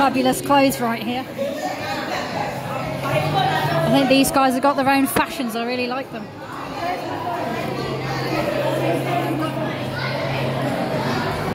fabulous clothes right here. I think these guys have got their own fashions. I really like them.